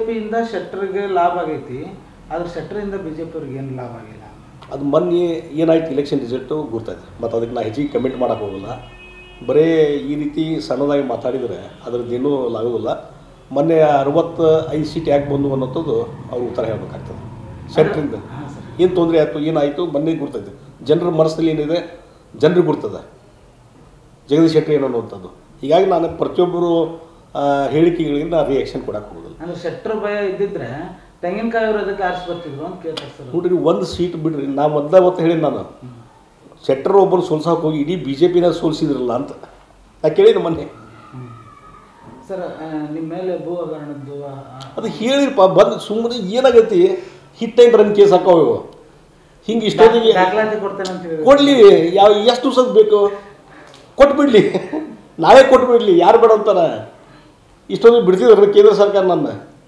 ಪಿಯಿಂದ ಶೆಟ್ಟರ್ಗೆ ಲಾಭ ಆಗೈತಿ, ಆದ್ರೆ ಶೆಟ್ಟರಿಂದ ಬಿ ಜೆ ಪಿಯವ್ರಿಗೆ ಏನು ಲಾಭ ಆಗಿಲ್ಲ. ಅದು ಮೊನ್ನೆ ಏನಾಯ್ತು ಇಲೆಕ್ಷನ್ ರಿಸಲ್ಟು ಗೊತ್ತಾಯ್ತು. ಮತ್ತು ಅದಕ್ಕೆ ನಾ ಹೆಚ್ಚಿಗೆ ಕಮೆಂಟ್ ಮಾಡೋಕ್ಕೆ ಹೋಗಲ್ಲ. ಬರೀ ಈ ರೀತಿ ಸಣ್ಣದಾಗಿ ಮಾತಾಡಿದರೆ ಅದರದ್ದೇನೂ ಆಗೋದಿಲ್ಲ. ಮೊನ್ನೆ 65 ಸೀಟ್ ಯಾಕೆ ಬಂದು ಅನ್ನೋಂಥದ್ದು ಅವ್ರು ಉತ್ತರ ಹೇಳಬೇಕಾಗ್ತದೆ. ಶೆಟ್ಟರಿಂದ ಏನು ತೊಂದರೆ ಆಯಿತು, ಏನಾಯಿತು ಮೊನ್ನೆ ಗುರ್ತೈತೆ. ಜನರ ಮನಸ್ಸಲ್ಲಿ ಏನಿದೆ ಜನರಿಗೆ ಗುರ್ತದೆ ಜಗದೀಶ್ ಶೆಟ್ಟರ್ ಏನು ಅನ್ನುವಂಥದ್ದು. ಹೀಗಾಗಿ ನಾನು ಪ್ರತಿಯೊಬ್ಬರು ಹೇಳಿಕೆಗಳಿಗೆ ನಾನು ರಿಯಾಕ್ಷನ್ ಕೊಡಕ್ಕೆ ಹೋಗೋದಿಲ್ಲ. ಅಂದರೆ ಶೆಟ್ಟರ್ ಭಯ ಇದ್ದಿದ್ರೆ ತೆಂಗಿನಕಾಯಿ ಅವರು ಅದಕ್ಕೆ ಆರಿಸಿ ಬರ್ತಿದ್ರು ಅಂತ ಕೇಳ್ತಾರೆ ಸರ್. ನೋಡ್ರಿ, ಒಂದು ಸೀಟ್ ಬಿಡ್ರಿ, ನಾ ಮೊದಲು ಹೇಳಿ ನಾನು ಶೆಟ್ಟರ್ ಒಬ್ಬರು ಸೋಲ್ಸೋಕೆ ಹೋಗಿ ಇಡೀ ಬಿ ಜೆ ಪಿನ ಸೋಲ್ಸಿದ್ರಲ್ಲ ಅಂತ ನಾ ಕೇಳಿದ ಮೊನ್ನೆ. ಸರ್ ನಿಮ್ಮ ಮೇಲೆ ಭೂ ಹಗರಣದ್ದು ಅದು ಹೇಳಿರಪ್ಪ, ಬಂದು ಸುಮ್ಮನೆ ಏನಾಗೈತಿ, ಹಿಟ್ ಆ್ಯಂಡ್ ರನ್ ಕೇಸ್ ಹಾಕವು ಹಿಂಗೆ ಇಷ್ಟೊತ್ತಿಗೆ ದಾಖಲಾತಿ ಕೊಡ್ತೇನೆ ಅಂತ ಹೇಳಿ ಕೊಡಲಿ. ಎಷ್ಟು ದಿವಸದ ಬೇಕು ಕೊಟ್ಬಿಡ್ಲಿ, ನಾವೇ ಕೊಟ್ಬಿಡ್ಲಿ, ಯಾರು ಬೇಡ ಅಂತಾರ. ಇಷ್ಟೊಂದು ಬಿಡ್ತಿದ್ರು ಕೇಂದ್ರ ಸರ್ಕಾರ ನನ್ನ.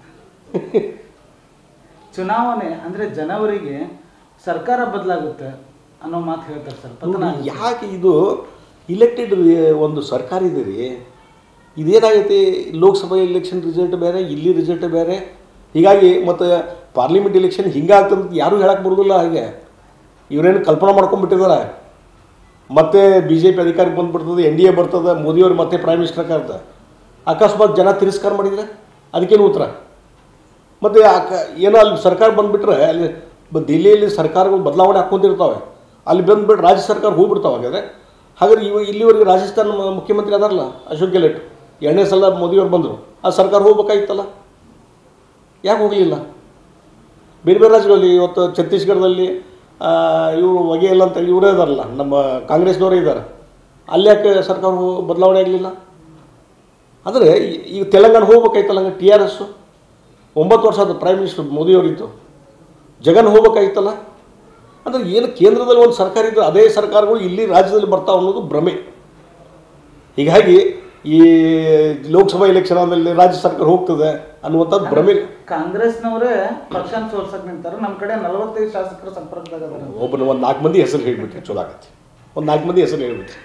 ಚುನಾವಣೆ ಅಂದರೆ ಜನವರಿಗೆ ಸರ್ಕಾರ ಬದಲಾಗುತ್ತೆ ಅನ್ನೋ ಮಾತು ಹೇಳ್ತಾರೆ ಸರ್. ಯಾಕೆ ಇದು ಇಲೆಕ್ಟೆಡ್ ಒಂದು ಸರ್ಕಾರ ಇದೆ ರೀ. ಇದೇನಾಗೈತಿ, ಲೋಕಸಭಾ ಎಲೆಕ್ಷನ್ ರಿಸಲ್ಟ್ ಬೇರೆ, ಇಲ್ಲಿ ರಿಸಲ್ಟ್ ಬೇರೆ. ಹೀಗಾಗಿ ಮತ್ತು ಪಾರ್ಲಿಮೆಂಟ್ ಎಲೆಕ್ಷನ್ ಹಿಂಗಾಗ್ತಂತ ಯಾರೂ ಹೇಳಕ್ಕೆ ಬರೋದಿಲ್ಲ. ಹಾಗೆ ಇವರೇನು ಕಲ್ಪನೆ ಮಾಡ್ಕೊಂಡ್ಬಿಟ್ಟಿದ್ದಾರೆ. ಮತ್ತೆ ಬಿ ಜೆ ಪಿ ಅಧಿಕಾರಕ್ಕೆ ಬಂದುಬಿಡ್ತದೆ, NDA ಬರ್ತದೆ, ಮೋದಿಯವರು ಮತ್ತೆ ಪ್ರೈಮ್ ಮಿನಿಸ್ಟರ್ ಆಗ್ತಾರೆ. ಅಕಸ್ಮಾತ್ ಜನ ತಿರಸ್ಕಾರ ಮಾಡಿದರೆ ಅದಕ್ಕೇನು ಉತ್ತರ? ಮತ್ತು ಏನೋ ಅಲ್ಲಿ ಸರ್ಕಾರ ಬಂದುಬಿಟ್ರೆ ಅಲ್ಲಿ ದಿಲ್ಲಿಯಲ್ಲಿ ಸರ್ಕಾರಗಳು ಬದಲಾವಣೆ ಹಾಕ್ಕೊಂತಿರ್ತಾವೆ, ಅಲ್ಲಿ ಬಂದುಬಿಟ್ಟು ರಾಜ್ಯ ಸರ್ಕಾರ ಹೋಗ್ಬಿಡ್ತಾವೆ. ಹಾಗಾದ್ರೆ ಇಲ್ಲಿವರೆಗೆ ರಾಜಸ್ಥಾನ ಮುಖ್ಯಮಂತ್ರಿ ಅದಾರಲ್ಲ ಅಶೋಕ್ ಗೆಹ್ಲೋಟ್, 2ನೇ ಸಲ ಮೋದಿಯವರು ಬಂದರು, ಆ ಸರ್ಕಾರ ಹೋಗ್ಬೇಕಾಗಿತ್ತಲ್ಲ, ಯಾಕೆ ಹೋಗಲಿಲ್ಲ? ಬೇರೆ ಬೇರೆ ರಾಜ್ಯಗಳಲ್ಲಿ ಇವತ್ತು ಛತ್ತೀಸ್ಗಢದಲ್ಲಿ ಇವರು ವಗೆಯಿಲ್ಲ ಅಂತೇಳಿ ಇವರೇ ಇದಾರಲ್ಲ, ನಮ್ಮ ಕಾಂಗ್ರೆಸ್ನವರೇ ಇದ್ದಾರೆ, ಅಲ್ಲಿ ಯಾಕೆ ಸರ್ಕಾರ ಬದಲಾವಣೆ ಆಗಲಿಲ್ಲ? ಅಂದರೆ ಈಗ ತೆಲಂಗಾಣ ಹೋಗ್ಬೇಕಾಯ್ತಲ್ಲ, TRS 9 ವರ್ಷ ಅದು ಪ್ರೈಮ್ ಮಿನಿಸ್ಟರ್ ಮೋದಿಯವರಿತ್ತು, ಜಗನ್ ಹೋಗ್ಬೇಕಾಗಿತ್ತಲ್ಲ. ಅಂದರೆ ಏನು ಕೇಂದ್ರದಲ್ಲಿ ಒಂದು ಸರ್ಕಾರ ಇದ್ದು ಅದೇ ಸರ್ಕಾರಗಳು ಇಲ್ಲಿ ರಾಜ್ಯದಲ್ಲಿ ಬರ್ತಾವೆ ಅನ್ನೋದು ಭ್ರಮೆ. ಹೀಗಾಗಿ ಈ ಲೋಕಸಭಾ ಎಲೆಕ್ಷನ್ ಆದಮೇಲೆ ರಾಜ್ಯ ಸರ್ಕಾರ ಹೋಗ್ತದೆ ಅನ್ನುವಂಥದ್ದು ಭ್ರಮೆ. ಕಾಂಗ್ರೆಸ್ನವರೇ ಪಕ್ಷನ ಸೋಲ್ಸಕ್ಕೆ ನಿಂತಾರೆ, ನಮ್ಮ ಕಡೆ 45 ಶಾಸಕರ ಸಂಪರ್ಕದಾಗ ಒಬ್ಬನ ಒಂದು 4 ಮಂದಿ ಹೆಸರು ಹೇಳಿಬಿಟ್ರಿ, ಚಲೋ ಆಗತ್ತೆ. ಒಂದು 4 ಮಂದಿ ಹೆಸರು ಹೇಳಿಬಿಟ್ರಿ.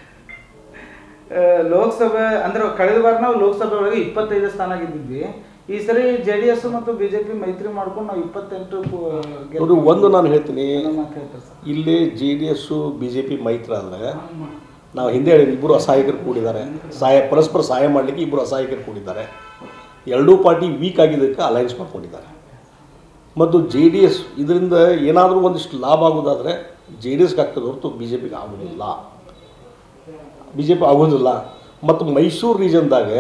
ಲೋಕಸಭೆ ಅಂದರೆ ಕಳೆದ ವಾರ ನಾವು ಲೋಕಸಭೆ ಒಳಗೆ 25 ಸ್ಥಾನ ಗೆದ್ದಿದ್ವಿ. ಈ ಸರಿ JDS ಮತ್ತು BJP ಮೈತ್ರಿ ಮಾಡ್ಕೊಂಡು ನಾವು 28 ಒಂದು ನಾನು ಹೇಳ್ತೀನಿ, ಇಲ್ಲಿ JDS BJP ಮೈತ್ರಿ ಆದರೆ ನಾವು ಹಿಂದೆ ಹೇಳಿದ್ವಿ, ಇಬ್ಬರು ಅಸಹಾಯಕರು ಕೂಡಿದ್ದಾರೆ, ಪರಸ್ಪರ ಸಹಾಯ ಮಾಡಲಿಕ್ಕೆ ಇಬ್ಬರು ಅಸಹಾಯಕರು ಕೂಡಿದ್ದಾರೆ. ಎರಡೂ ಪಾರ್ಟಿ ವೀಕ್ ಆಗಿದ್ದಕ್ಕೆ ಅಲೈನ್ಸ್ ಮಾಡ್ಕೊಂಡಿದ್ದಾರೆ. ಮತ್ತು JDS ಇದರಿಂದ ಏನಾದರೂ ಒಂದಿಷ್ಟು ಲಾಭ ಆಗೋದಾದರೆ JDSಗೆ ಆಗ್ತದೆ ಹೊರತು BJPಗೆ ಆಗೋದಿಲ್ಲ. BJP ಆಗೋದಿಲ್ಲ. ಮತ್ತು ಮೈಸೂರು ರೀಜನ್ದಾಗ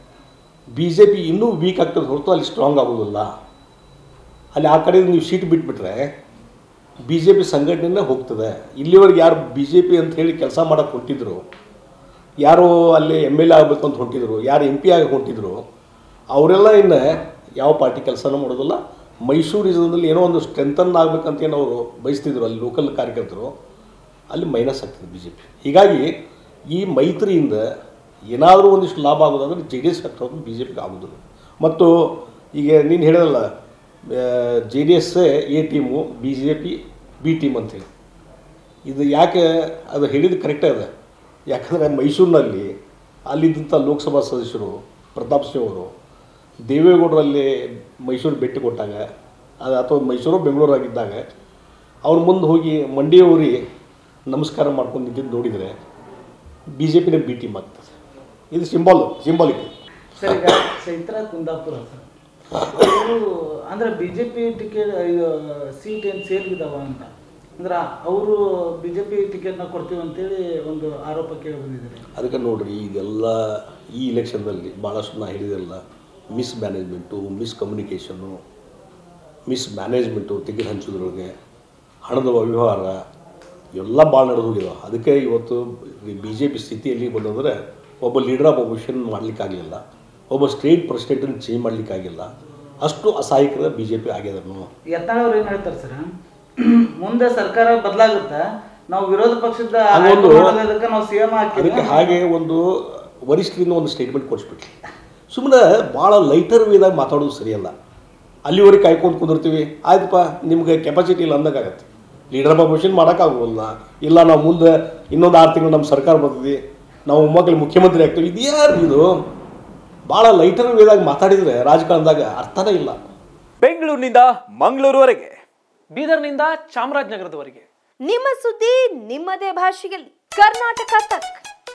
BJP ಇನ್ನೂ ವೀಕ್ ಆಗ್ತದೆ ಹೊರತು ಅಲ್ಲಿ ಸ್ಟ್ರಾಂಗ್ ಆಗೋದಿಲ್ಲ. ಅಲ್ಲಿ ಆ ಕಡೆ ನೀವು ಸೀಟ್ ಬಿಟ್ಬಿಟ್ರೆ BJP ಸಂಘಟನೆನೇ ಹೋಗ್ತದೆ. ಇಲ್ಲಿವರೆಗೆ ಯಾರು BJP ಅಂತ ಹೇಳಿ ಕೆಲಸ ಮಾಡೋಕ್ಕೆ ಹೊಂಟಿದ್ರು, ಯಾರು ಅಲ್ಲಿ MLA ಆಗಬೇಕು ಅಂತ ಹೊಂಟಿದ್ರು, ಯಾರು MP ಆಗಿ ಹೊಂಟಿದ್ರು, ಅವರೆಲ್ಲ ಇನ್ನು ಯಾವ ಪಾರ್ಟಿ ಕೆಲಸನೂ ಮಾಡೋದಿಲ್ಲ. ಮೈಸೂರು ರೀಜನ್ದಲ್ಲಿ ಏನೋ ಒಂದು ಸ್ಟ್ರೆಂಥನ್ ಆಗಬೇಕಂತ ಏನು ಅವರು ಬಯಸ್ತಿದ್ರು, ಅಲ್ಲಿ ಲೋಕಲ್ ಕಾರ್ಯಕರ್ತರು, ಅಲ್ಲಿ ಮೈನಸ್ ಆಗ್ತದೆ BJP. ಹೀಗಾಗಿ ಈ ಮೈತ್ರಿಯಿಂದ ಏನಾದರೂ ಒಂದಿಷ್ಟು ಲಾಭ ಆಗೋದಾದ್ರೆ JDS ಆಗ್ತದೆ, BJPಗೆ ಆಗೋದಿಲ್ಲ. ಮತ್ತು ಈಗ ನೀನು ಹೇಳಿದಲ್ಲ JDS A team, BJP B team ಅಂತೇಳಿ, ಇದು ಯಾಕೆ ಅದು ಹೇಳಿದ್ದು ಕರೆಕ್ಟೇ ಅದ. ಯಾಕಂದರೆ ಮೈಸೂರಿನಲ್ಲಿ ಅಲ್ಲಿದ್ದಂಥ ಲೋಕಸಭಾ ಸದಸ್ಯರು ಪ್ರತಾಪ್ ಸಿಂಗ್ ಅವರು ದೇವೇಗೌಡರಲ್ಲಿ ಮೈಸೂರು ಭೇಟಿ ಕೊಟ್ಟಾಗ, ಅದು ಅಥವಾ ಮೈಸೂರು ಬೆಂಗಳೂರಾಗಿದ್ದಾಗ ಅವ್ರ ಮುಂದೆ ಹೋಗಿ ಮಂಡಿಯವರಿಗೆ ನಮಸ್ಕಾರ ಮಾಡ್ಕೊಂಡು ನಿಂತಿದ್ದು ನೋಡಿದರೆ BJPನೇ B ಟೀಮ್ ಆಗ್ತದೆ. ಇದು ಸಿಂಬಾಲಿಕ್. ಸರ್, ಈಗ ಚೈತ್ರ ಕುಂದಾಪುರ ಸರ್ ಅಂದರೆ BJP ಟಿಕೆಟ್ ಸೀಟ್ ಏನು ಸೇರಿದಾವ ಅಂತ ಅಂದ್ರೆ ಅವರು BJP ಟಿಕೆಟ್ನ ಕೊಡ್ತೀವಿ ಅಂತೇಳಿ ಒಂದು ಆರೋಪ ಕೇಳಿ ಬಂದಿದ್ದಾರೆ. ಅದಕ್ಕೆ ನೋಡ್ರಿ, ಇದೆಲ್ಲ ಈ ಇಲೆಕ್ಷನ್ದಲ್ಲಿ ಭಾಳಷ್ಟು ನಾ ಹೇಳಿದೆಲ್ಲ miscommunication, mismanagement, ticket ಹಂಚೋದ್ರೊಳಗೆ ಹಣದ ವ್ಯವಹಾರ ಎಲ್ಲ ಭಾಳ ನಡೆದು ಹೋಗಿದಾವೆ. ಅದಕ್ಕೆ ಇವತ್ತು BJP ಸ್ಥಿತಿಯಲ್ಲಿ ಬಂದಂದರೆ ಒಬ್ಬ ಲೀಡರ್ ಆಫ್ ಅಪೋಸಿಷನ್ ಮಾಡಲಿಕ್ಕಾಗಲಿಲ್ಲ, ಒಬ್ಬ ಸ್ಟೇಟ್ ಪ್ರೆಸಿಡೆಂಟನ್ನು ಚೇಂಜ್ ಮಾಡಲಿಕ್ಕಾಗಿಲ್ಲ, ಅಷ್ಟು ಅಸಹಾಯಕರ BJP ಆಗ್ಯದನ್ನು. ಯತ್ನಾಳ್ ಅವ್ರು ಏನು ಹೇಳ್ತಾರೆ ಸರ್, ಮುಂದೆ ಸರ್ಕಾರ ಬದಲಾಗುತ್ತೆ, ನಾವು ವಿರೋಧ ಪಕ್ಷದ ನಾವು CM ಹಾಕಿ ಅದಕ್ಕೆ ಹಾಗೆ ಒಂದು ವರಿಷ್ಠರಿಂದ ಒಂದು ಸ್ಟೇಟ್ಮೆಂಟ್ ಕೊಡಿಸ್ಬಿಟ್ರಿ. ಸುಮ್ಮನೆ ಭಾಳ ಲೈಟರ್ ವೇದಾಗ ಮಾತಾಡೋದು ಸರಿಯಲ್ಲ. ಅಲ್ಲಿವರೆಗೆ ಕಾಯ್ಕೊಂಡು ಕುಂದಿರ್ತೀವಿ, ಆಯ್ತಪ್ಪ ನಿಮ್ಗೆ ಕೆಪಾಸಿಟಿ ಇಲ್ಲ ಅಂದಾಗತ್ತೆ. ಲೀಡರ್ ಆಫ್ ಅಪೋಸಿಷನ್ ಮಾಡೋಕ್ಕಾಗೋಲ್ಲ, ಇಲ್ಲ ನಾವು ಮುಂದೆ ಇನ್ನೊಂದು 6 ತಿಂಗಳು ನಮ್ಮ ಸರ್ಕಾರ ಬರ್ತದೆ, ನಾವು ಮೊಮ್ಮಕ್ಕಳು ಮುಖ್ಯಮಂತ್ರಿ ಆಗ್ತೀವಿ. ಇದು ಯಾರು ಇದು? ಭಾಳ ಲೈಟರ್ ವೇದಾಗ ಮಾತಾಡಿದರೆ ರಾಜಕಾರಣದಾಗ ಅರ್ಥನೇ ಇಲ್ಲ. ಬೆಂಗಳೂರಿನಿಂದ ಮಂಗಳೂರುವರೆಗೆ, ಬೀದರ್ನಿಂದ ಚಾಮರಾಜನಗರದವರೆಗೆ ನಿಮ್ಮ ಸುದ್ದಿ ನಿಮ್ಮದೇ ಭಾಷೆಯಲ್ಲಿ. ಕರ್ನಾಟಕ ತಕ್.